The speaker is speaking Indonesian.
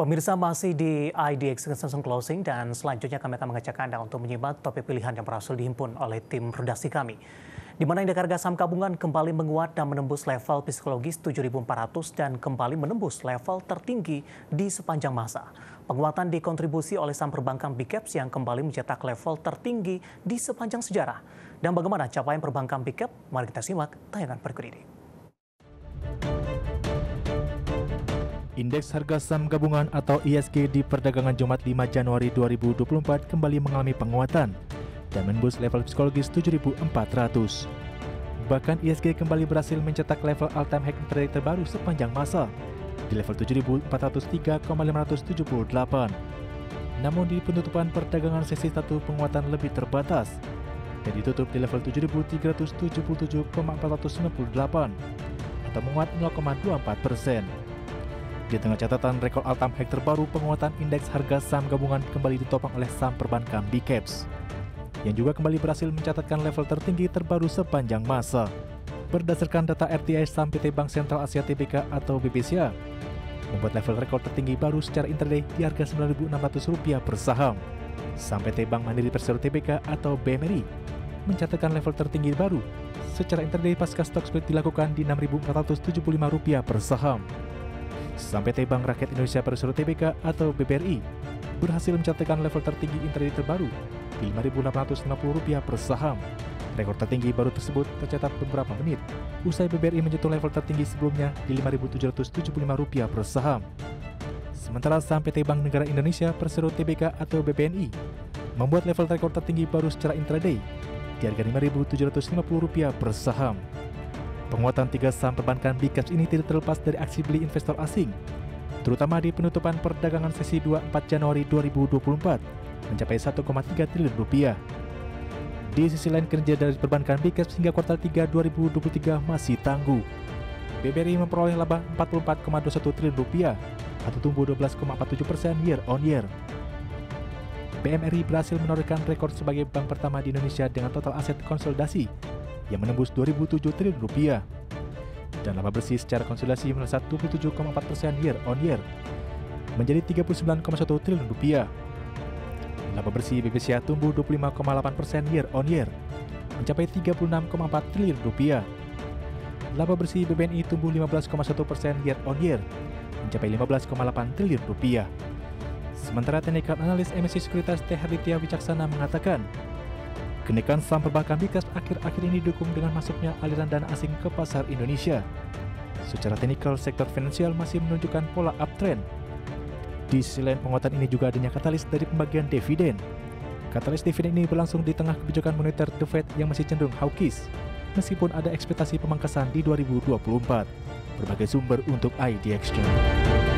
Pemirsa masih di IDX Season Closing dan selanjutnya kami akan mengajak Anda untuk menyimak topik pilihan yang berhasil dihimpun oleh tim redaksi kami. Di mana indeks harga saham gabungan kembali menguat dan menembus level psikologis 7.400 dan kembali menembus level tertinggi di sepanjang masa. Penguatan dikontribusi oleh saham perbankan Big Caps yang kembali mencetak level tertinggi di sepanjang sejarah. Dan bagaimana capaian perbankan Big Cap? Mari kita simak tayangan berikut ini. Indeks harga saham gabungan atau IHSG di perdagangan Jumat 5 Januari 2024 kembali mengalami penguatan dan menembus level psikologis 7.400. Bahkan IHSG kembali berhasil mencetak level all-time high intraday terbaru sepanjang masa di level 7.403,578. Namun di penutupan perdagangan sesi 1 penguatan lebih terbatas dan ditutup di level 7.377,498 atau menguat 0,24%. Di tengah catatan rekor all-time high terbaru, penguatan indeks harga saham gabungan kembali ditopang oleh saham perbankan Big Caps, yang juga kembali berhasil mencatatkan level tertinggi terbaru sepanjang masa. Berdasarkan data RTI saham PT Bank Sentral Asia Tbk atau BBCA, membuat level rekor tertinggi baru secara intraday di harga Rp9.600 per saham. Saham PT Bank Mandiri Persero Tbk atau BMRI mencatatkan level tertinggi baru secara intraday pasca stock split dilakukan di Rp6.475 per saham. Saham PT Bank Rakyat Indonesia Persero Tbk atau BBRI berhasil mencatatkan level tertinggi intraday terbaru di Rp5.850 per saham. Rekor tertinggi baru tersebut tercatat beberapa menit usai BBRI menyentuh level tertinggi sebelumnya di Rp5.775 per saham. Sementara saham PT Bank Negara Indonesia Persero Tbk atau BPNI membuat level rekor tertinggi baru secara intraday di harga Rp5.750 per saham. Penguatan tiga saham perbankan Big Caps ini tidak terlepas dari aksi beli investor asing, terutama di penutupan perdagangan sesi 24 Januari 2024 mencapai Rp1,3 triliun. Di sisi lain, kinerja dari perbankan Big Caps hingga kuartal 3 2023 masih tangguh. BBRI memperoleh laba Rp44,21 triliun atau tumbuh 12,47% year on year. BMRI berhasil menorehkan rekor sebagai bank pertama di Indonesia dengan total aset konsolidasi yang menembus Rp2.007 triliun dan laba bersih secara konsolidasi melesat 27,4% year on year menjadi Rp39,1 triliun. Laba bersih BBCA tumbuh 25,8% year on year mencapai Rp36,4 triliun. Laba bersih BBNI tumbuh 15,1% year on year mencapai Rp15,8 triliun. Sementara teknikal analis emisi sekuritas T. Harditya Wicaksana mengatakan, kenaikan saham perbankan Big Caps akhir-akhir ini didukung dengan masuknya aliran dana asing ke pasar Indonesia. Secara teknikal, sektor finansial masih menunjukkan pola uptrend. Di sisi lain, penguatan ini juga adanya katalis dari pembagian dividen. Katalis dividen ini berlangsung di tengah kebijakan moneter The Fed yang masih cenderung hawkish, meskipun ada ekspektasi pemangkasan di 2024. Berbagai sumber untuk IDX News.